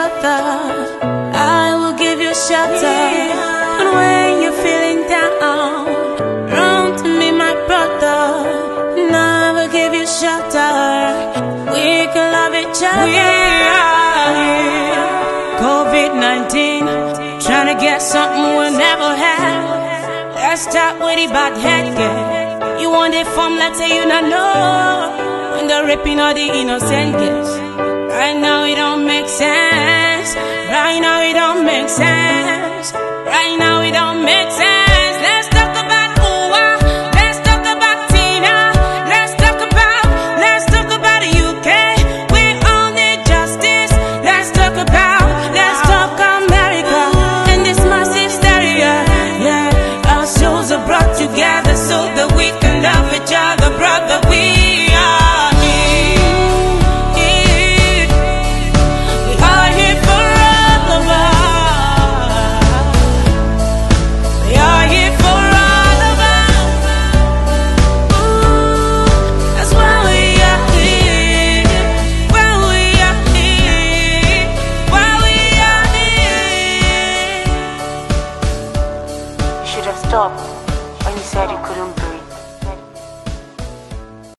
brother, I will give you shelter. And when you're feeling down, run to me, my brother, and I will give you shelter. We can love each other. We are here. COVID-19, trying to get something we'll never have. Let's start with the bad head, girl. You want it from, let's say you not know. When they're raping all the innocent girls. Right now it don't make sense. Right now it don't make sense.